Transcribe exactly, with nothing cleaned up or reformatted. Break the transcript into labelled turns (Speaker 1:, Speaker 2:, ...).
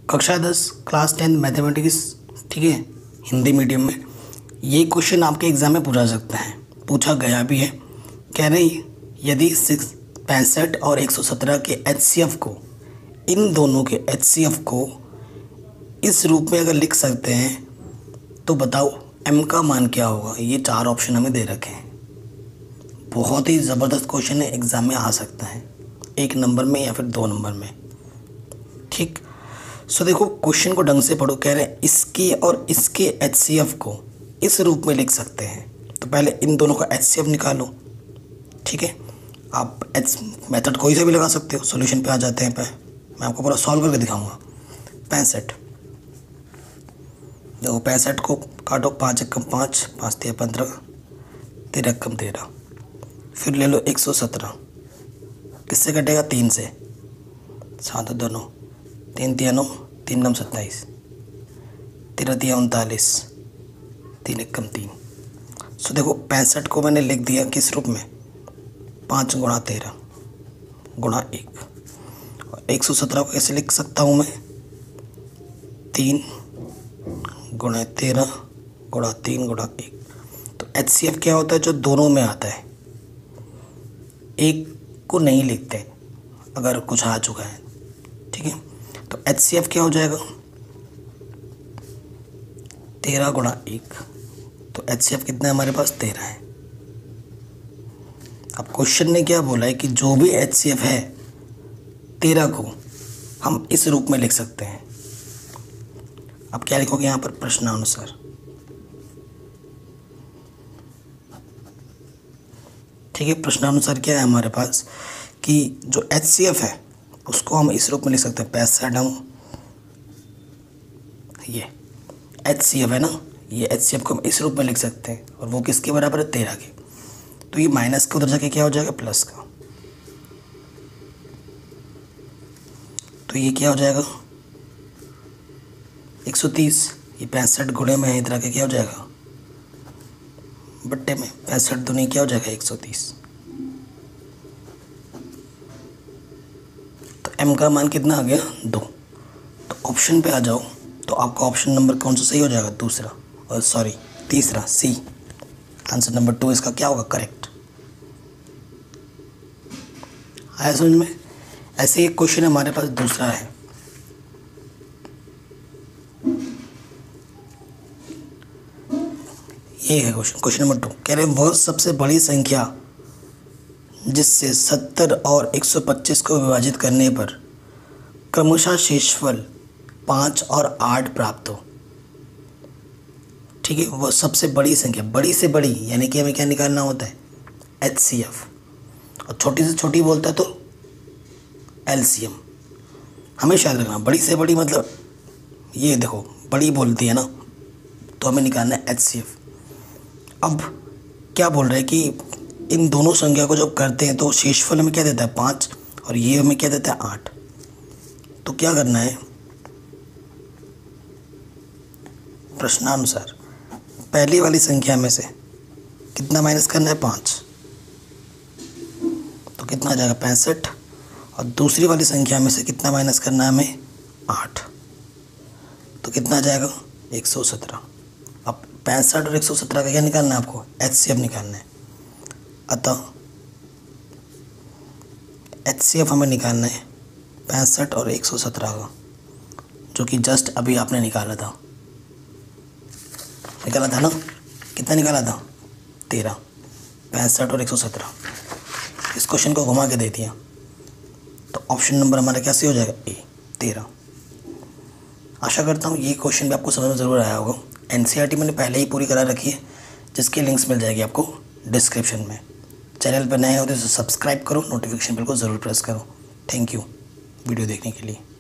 Speaker 1: कक्षा दस class tenth mathematics, ठीक है, हिंदी मीडियम में ये क्वेश्चन आपके एग्ज़ाम में पूछा सकता है, पूछा गया भी है। कह रहे यदि सिक्स पैंसठ और एक सौ सत्रह के एच सी एफ को, इन दोनों के एच सी एफ को इस रूप में अगर लिख सकते हैं तो बताओ m का मान क्या होगा। ये चार ऑप्शन हमें दे रखे हैं। बहुत ही ज़बरदस्त क्वेश्चन है, एग्ज़ाम में आ सकता है एक नंबर में या फिर दो नंबर में, ठीक। सो देखो क्वेश्चन को ढंग से पढ़ो। कह रहे हैं इसके और इसके एच सी एफ को इस रूप में लिख सकते हैं, तो पहले इन दोनों का एच सी एफ निकालो, ठीक है। आप एच मेथड कोई से भी लगा सकते हो, सॉल्यूशन पे आ जाते हैं पे मैं आपको पूरा सॉल्व करके दिखाऊंगा। पैंसठ, देखो पैंसठ को काटो, पाँच एक कम पाँच, पाँच तेरह पंद्रह, तेरह कम तेरह। फिर ले लो एक सौ सत्रह, किससे कटेगा, तीन से, सात दोनों, तीन तिया नौ, तीन नम सत्ताईस, तेरह तिया उनतालीस, तीन एक कम तीन। सो देखो पैंसठ को मैंने लिख दिया किस रूप में, पाँच गुणा तेरह गुणा एक। और एक सौ सत्रह को कैसे लिख सकता हूँ मैं, तीन गुणा तेरह गुणा तीन गुणा एक। तो एच सी एफ क्या होता है, जो दोनों में आता है, एक को नहीं लिखते अगर कुछ आ चुका है, ठीक है। तो एच सी एफ क्या हो जाएगा, तेरह गुणा एक। तो एच सी एफ कितना है हमारे पास, तेरह है। अब क्वेश्चन ने क्या बोला है कि जो भी एच सी एफ है तेरह को हम इस रूप में लिख सकते हैं। अब क्या लिखोगे यहाँ पर, प्रश्नानुसार, ठीक है। प्रश्नानुसार क्या है हमारे पास कि जो एच सी एफ है उसको हम इस रूप में लिख सकते हैं, पैंसठ हम, ये एच सी एफ है ना, ये एच सी एफ को हम इस रूप में लिख सकते हैं, और वो किसके बराबर है, तेरह के। तो ये माइनस के उधर जाके क्या हो जाएगा, प्लस का। तो ये क्या हो जाएगा, एक सौ तीस। ये पैंसठ गुणे में है, इधर के क्या हो जाएगा, बट्टे में, पैंसठ दूनी क्या हो जाएगा, एक सौ तीस। तो m का मान कितना आ गया, दो। तो ऑप्शन पे आ जाओ, तो आपका ऑप्शन नंबर कौन सा सही हो जाएगा, दूसरा, और सॉरी तीसरा, सी। आंसर नंबर टू इसका क्या होगा, करेक्ट। आया समझ में। ऐसे एक क्वेश्चन हमारे पास दूसरा है, ये है क्वेश्चन, क्वेश्चन नंबर टू। कह रहे वह सबसे बड़ी संख्या जिससे सत्तर और एक सौ पच्चीस को विभाजित करने पर क्रमशः शेषफल पाँच और आठ प्राप्त हो, ठीक है। वह सबसे बड़ी संख्या, बड़ी से बड़ी यानी कि हमें क्या निकालना होता है, एच सी एफ, और छोटी से छोटी बोलता है तो एल सी एम। हमेशा याद रखना, बड़ी से बड़ी मतलब ये देखो बड़ी बोलती है ना, तो हमें निकालना है एच सी एफ। अब क्या बोल रहे हैं कि इन दोनों संख्या को जब करते हैं तो शेषफल हमें क्या देता है, पाँच, और ये हमें क्या देता है, आठ। तो क्या करना है, प्रश्नानुसार पहली वाली संख्या में से कितना माइनस करना है, पाँच, तो कितना आ जाएगा, पैंसठ। और दूसरी वाली संख्या में से कितना माइनस करना है हमें, आठ, तो कितना आ जाएगा, एक सौ सत्रह। अब पैंसठ और एक सौ सत्रह का क्या निकालना है आपको, एच सी एफ निकालना है। अतः एच सी एफ हमें निकालना है पैंसठ और एक सौ सत्रह का, जो कि जस्ट अभी आपने निकाला था, निकाला था ना, कितना निकाला था, तेरह। पैंसठ और एक सौ सत्रह, इस क्वेश्चन को घुमा के दे दिया, तो ऑप्शन नंबर हमारा क्या सही हो जाएगा, ए, तेरह। आशा करता हूँ ये क्वेश्चन भी आपको समझ में ज़रूर आया होगा। एन सी आर टी मैंने पहले ही पूरी करा रखी है, जिसकी लिंक्स मिल जाएगी आपको डिस्क्रिप्शन में। चैनल पर नए हो तो सब्सक्राइब करो, नोटिफिकेशन बिल को ज़रूर प्रेस करो। थैंक यू वीडियो देखने के लिए।